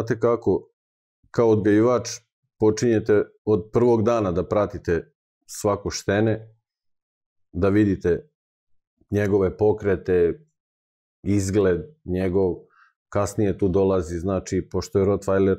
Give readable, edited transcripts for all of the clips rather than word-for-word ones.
znate kako, kao odgajivač počinjete od prvog dana da pratite svako štene, da vidite njegove pokrete, izgled njegov, kasnije tu dolazi, znači, pošto je Rottweiler,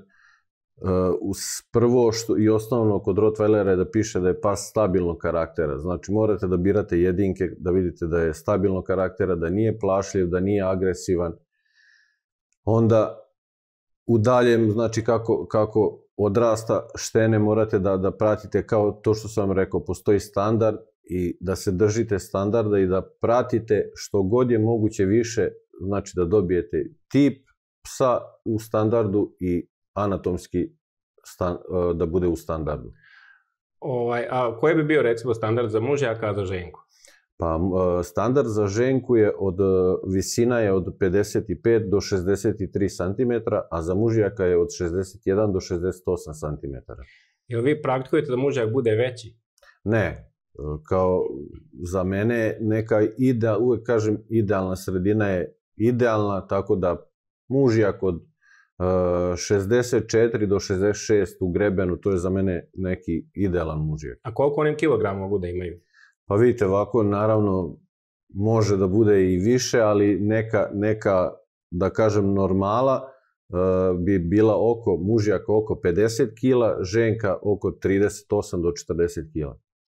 prvo i osnovno kod Rottweilera je da piše da je pas stabilnog karaktera, znači morate da birate jedinke, da vidite da je stabilnog karaktera, da nije plašljiv, da nije agresivan, onda u daljem, znači kako odrasta štene morate da pratite kao to što sam vam rekao, postoji standard i da se držite standarda i da pratite što god je moguće više, znači da dobijete tip psa u standardu i anatomski da bude u standardu. A koji bi bio recimo standard za mužjaka, a za ženku? Pa standard za ženku je visina je od 55 do 63 cm, a za mužjaka je od 61 do 68 cm. Jel vi praktikujete da mužjak bude veći? Ne, kao za mene neka uvek kažem idealna sredina je idealna, tako da mužjak od 64 do 66 u grebenu, to je za mene neki idealan mužjak. A koliko oni kilograma mogu da imaju? Pa vidite, ovako naravno može da bude i više, ali neka da kažem normala bi bila mužjak oko 50 kila, ženka oko 38 do 40 kila.